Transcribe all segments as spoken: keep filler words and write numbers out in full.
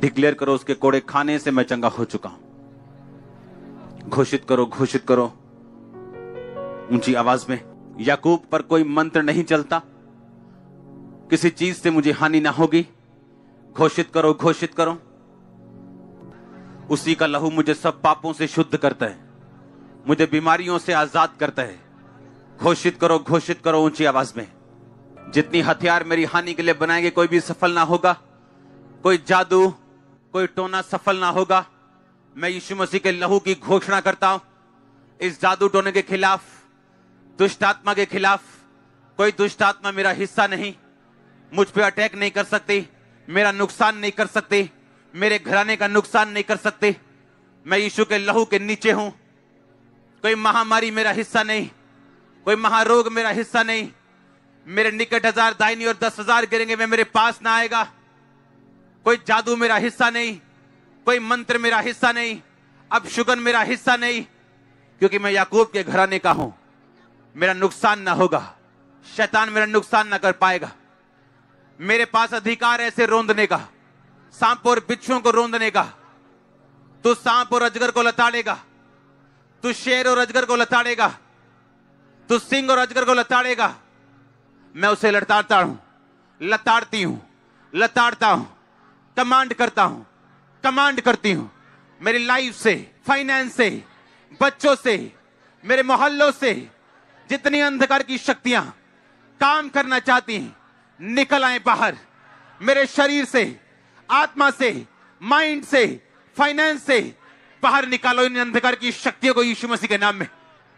Declare करो, उसके कोड़े खाने से मैं चंगा हो चुका हूं। घोषित करो, घोषित करो ऊंची आवाज में। याकूब पर कोई मंत्र नहीं चलता, किसी चीज से मुझे हानि ना होगी। घोषित करो, घोषित करो। उसी का लहू मुझे सब पापों से शुद्ध करता है, मुझे बीमारियों से आजाद करता है। घोषित करो, घोषित करो ऊंची आवाज में। जितनी हथियार मेरी हानि के लिए बनाएंगे, कोई भी सफल ना होगा। कोई जादू, कोई टोना सफल ना होगा। मैं यीशु मसीह के लहू की घोषणा करता हूं। इस जादू टोने के खिलाफ, दुष्ट आत्मा के खिलाफ, कोई दुष्ट आत्मा मेरा हिस्सा नहीं। मुझ पे अटैक नहीं कर सकती, मेरा नुकसान नहीं कर सकती, मेरे घराने का नुकसान नहीं कर सकते। मैं यीशु के लहू के नीचे हूं। कोई महामारी मेरा हिस्सा नहीं, कोई महारोग मेरा हिस्सा नहीं। मेरे निकट हजार दाहिनी और दस हजार गिरेंगे, वे मेरे पास ना आएगा। कोई जादू मेरा हिस्सा नहीं, कोई मंत्र मेरा हिस्सा नहीं, अपशुगन मेरा हिस्सा नहीं, क्योंकि मैं याकूब के घराने का हूं। मेरा नुकसान ना होगा, शैतान मेरा नुकसान ना कर पाएगा। मेरे पास अधिकार है ऐसे रोंदने का, सांप और बिच्छुओं को रोंदने का। तू सांप और अजगर को लताड़ेगा, तू शेर और अजगर को लताड़ेगा, तू सिंह और अजगर को लताड़ेगा। मैं उसे लताड़ता हूं, लताड़ती हूं, लताड़ता हूं, कमांड करता हूं, कमांड करती हूं। मेरी लाइफ से, फाइनेंस से, बच्चों से, मेरे मोहल्लों से जितनी अंधकार की शक्तियां काम करना चाहती हैं, निकल आए बाहर। मेरे शरीर से, आत्मा से, माइंड से, फाइनेंस से बाहर निकालो इन अंधकार की शक्तियों को यीशु मसीह के नाम में।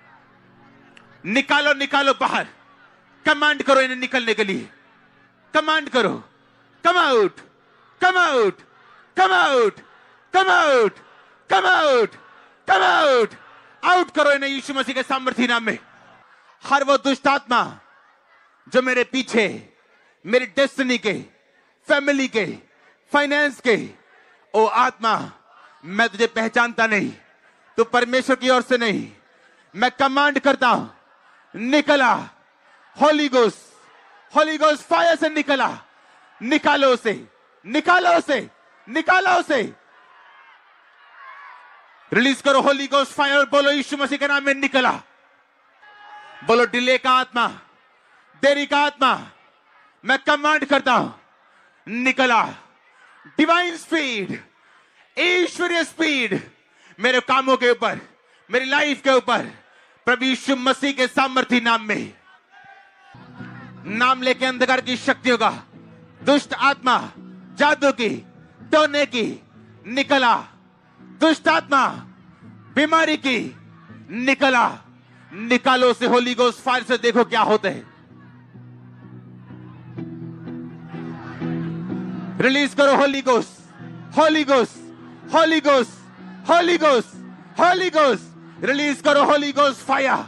निकालो, निकालो बाहर। कमांड करो इन्हें निकलने के लिए। कमांड करो, come out, come out, come out, come out, come out, come out. Out करो इन्हें यीशु मसीह के सामर्थी नाम में। हर वो दुष्ट आत्मा जो मेरे पीछे, मेरी डेस्टिनी के, फैमिली के, फाइनेंस के, ओ आत्मा, मैं तुझे पहचानता नहीं, तू परमेश्वर की ओर से नहीं। मैं कमांड करता हूं, निकला। Holy ghost, holy ghost fire से निकला। निकालो उसे, निकालो उसे, निकालो उसे। रिलीज करो होली गोस्ट फायर। बोलो यीशु मसीह के नाम में निकला। बोलो डिले का आत्मा, देरी का आत्मा, मैं कमांड करता हूं, निकला। डिवाइन स्पीड, ईश्वरीय स्पीड मेरे कामों के ऊपर, मेरी लाइफ के ऊपर, प्रभु यीशु मसीह के सामर्थी नाम में। नाम लेके अंधकार की शक्तियों का, दुष्ट आत्मा, जादू की, टोने की, निकला। दुष्ट आत्मा, बीमारी की, निकला। निकालो से होली गोस्ट फायर से। देखो क्या होते हैं। रिलीज करो holy ghost, holy ghost, holy ghost, holy ghost, holy ghost. Release करो होली गोस्ट फायर।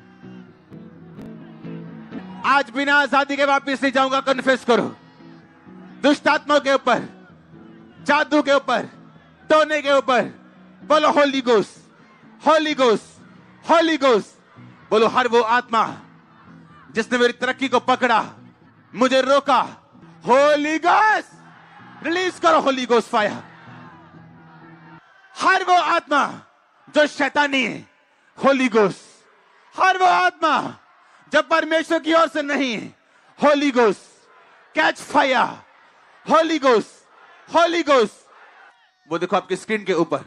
आज बिना आजादी के वापिस नहीं जाऊंगा। कन्फेस करो दुष्ट आत्माओं के ऊपर, जादू के ऊपर, टोने के ऊपर। बोलो holy ghost, holy ghost, holy ghost. बोलो हर वो आत्मा जिसने मेरी तरक्की को पकड़ा, मुझे रोका, होली गोस्ट। रिलीज करो होली गोस्ट फायर। हर वो आत्मा जो शैतानी है, होली गोस्ट। हर वो आत्मा जब परमेश्वर की ओर से नहीं है, holy ghost catch fire. Holy ghost, holy ghost. वो देखो आपकी स्क्रीन के ऊपर,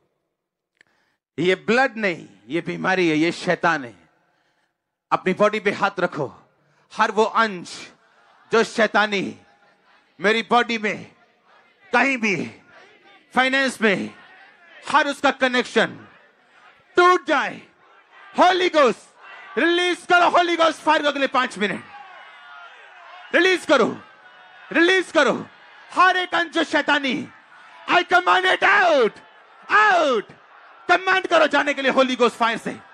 ये ब्लड नहीं, ये बीमारी है, ये शैतान है। अपनी बॉडी पे हाथ रखो। हर वो अंश जो शैतानी मेरी बॉडी में, कहीं भी, फाइनेंस में, हर उसका कनेक्शन टूट जाए। होली गोस्ट रिलीज करो। होली गोस्ट फायर अगले पांच मिनट रिलीज करो, रिलीज करो। हर एक अंश जो शैतानी, I command it out, out. Command करो जाने के लिए होली गोस्ट फायर से।